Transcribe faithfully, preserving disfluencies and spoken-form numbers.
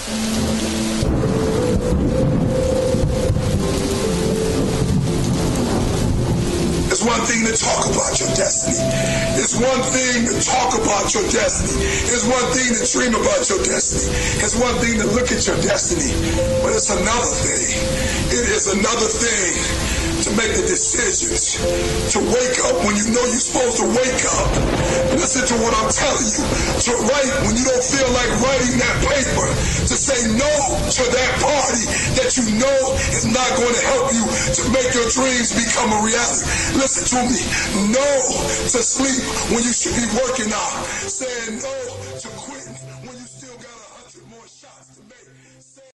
It's one thing to talk about your destiny. It's one thing to talk about your destiny. It's one thing to dream about your destiny. It's one thing to look at your destiny. But it's another thing. It is another thing to make the decisions, to wake up when you know you're supposed to wake up. Listen to what I'm telling you. To write when you don't feel like writing that paper. To say no to that party that you know is not going to help you to make your dreams become a reality. Listen to me. No to sleep when you should be working out. Saying no